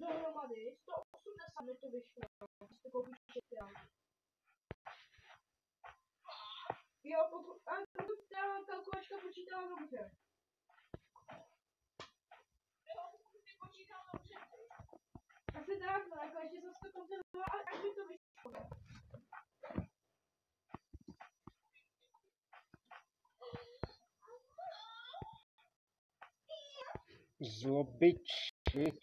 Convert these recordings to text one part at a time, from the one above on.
dohromady 180 mi to vyšlo. To koupíš čeká. Jo, pokud ta kalkulačka počítala dobře. Jo, pokud ty počítal dobře. Asi tak, no, jako ještě jsem to kontrolovala, ale až mi to vyšlo. Zlobiči.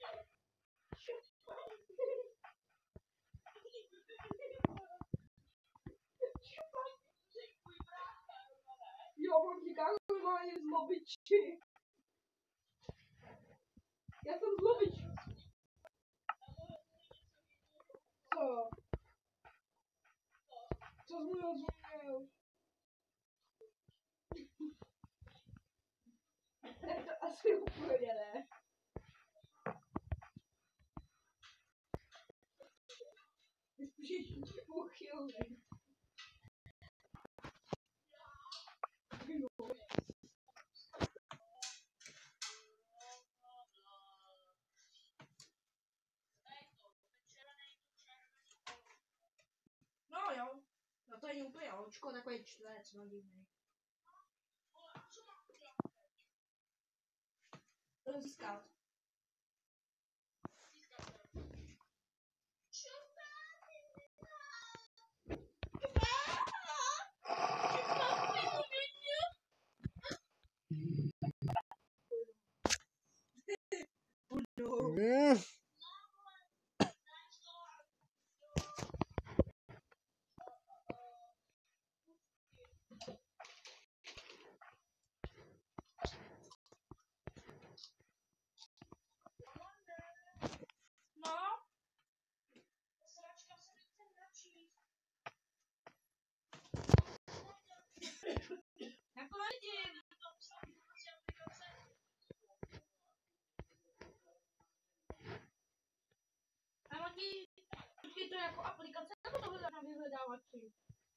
Jo, on říká normálně zlobiči. Já jsem zlobič. Co? Co jsi mu rozuměl? Tak to asi úplně ne. Ty spíš uchylný. No jo, no to je úplně očko, takový čtverec, no divný. Získat. Počkej, to je jako aplikace, nebo to hledá na vyhledávači?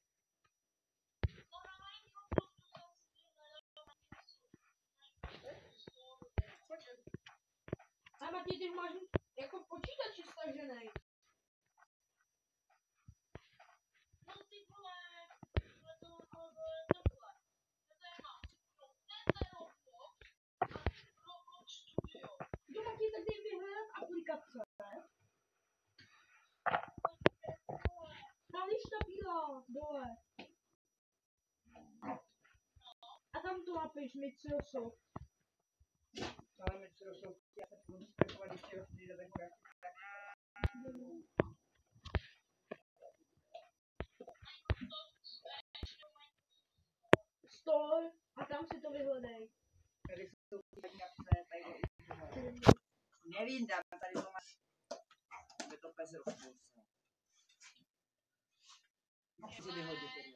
A Matěj, ty máš jako v počítači staženej. No ty vole, Jo, Matěj, tak ty vyhledat aplikace. Ta lišta bílá, dole. A tam to napiš, Microsoft. Ale Microsoft, já se budu zpracovat ještě rozpříde takové jak tak. Store a tam si to vyhledej. Tady jsou tak napsané, tady nevím, dám, tady to máš. Je to pes rozpůlce. Můžu si vyhodit tady.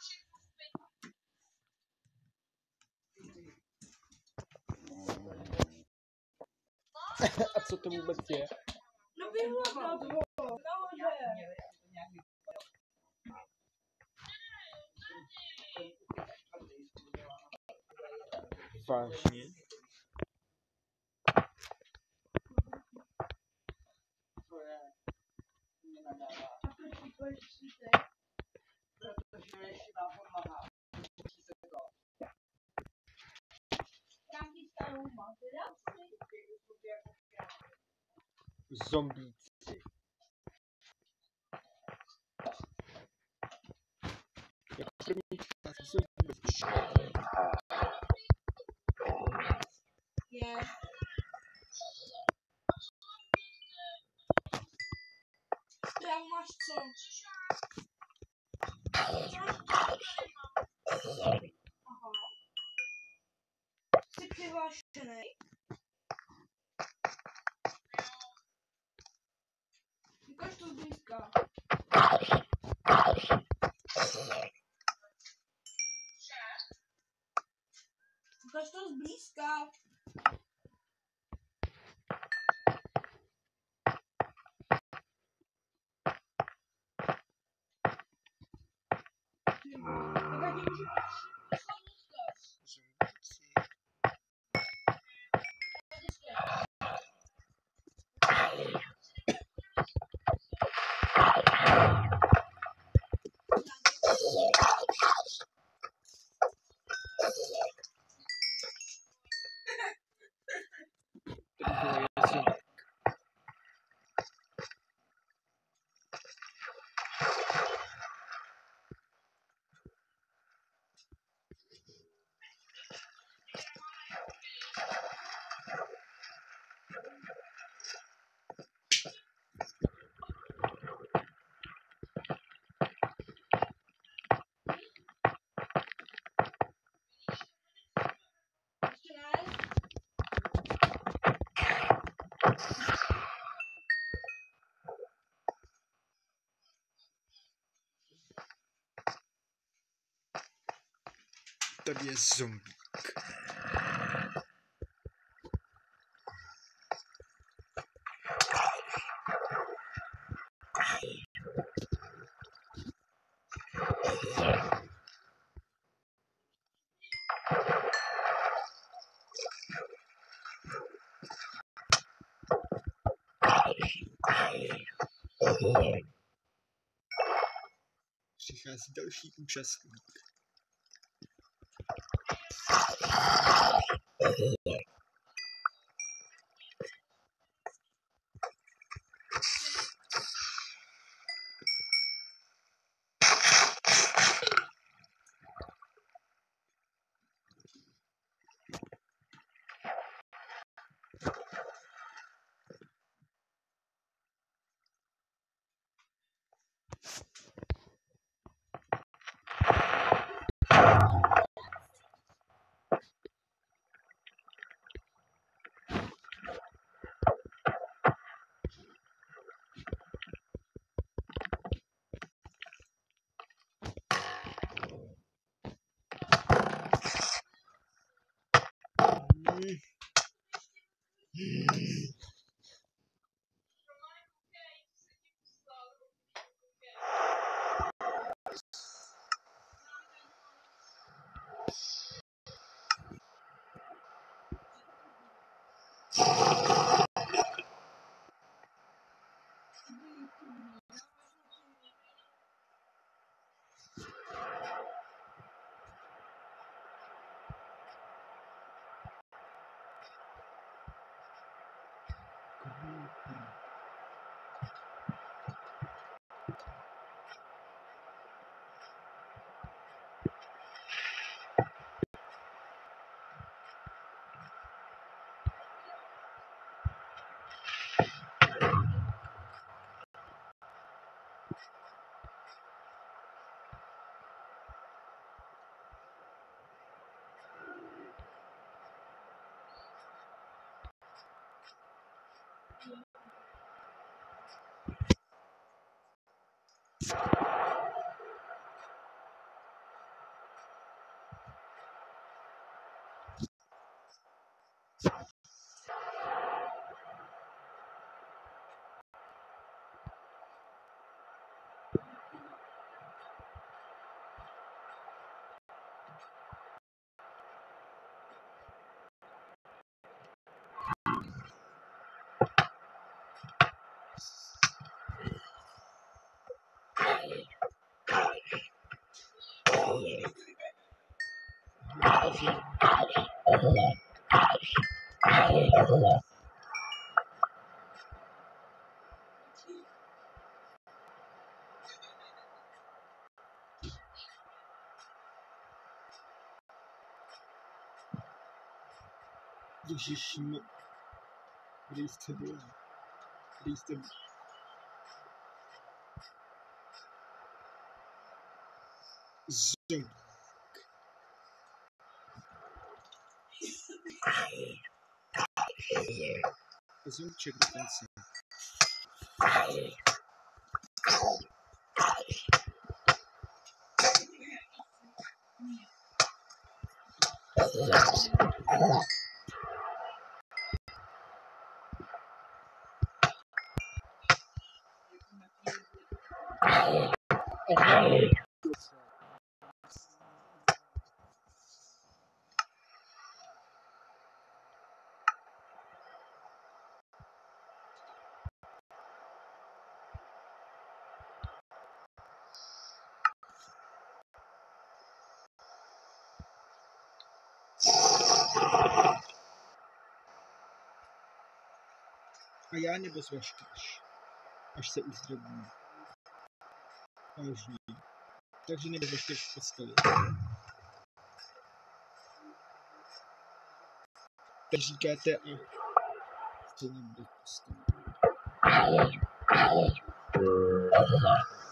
A co to vůbec je? No vyhledat ho, nahoře. Vážně? To je, mě nadává. A proč ti poješ svítek? Protože ještě vám pomáhá. Tam ti stanou materaci. Zombíci. Jako první části jsou zombíci. Je. Zprávu máš co? Aha. Jsi přihlášený? Ukaž to zblízka. Ukaž to zblízka. Tady je zombík. Přichází další účastník. Ježišme, kde jste byli? Kde jste byli? Zombík. Zombíček dokonce. A já nebo zvažkáš, až se uzdravím. Možný. Takže nebo zvažkáš v posteli. Tak říkáte a stejně bude v posteli.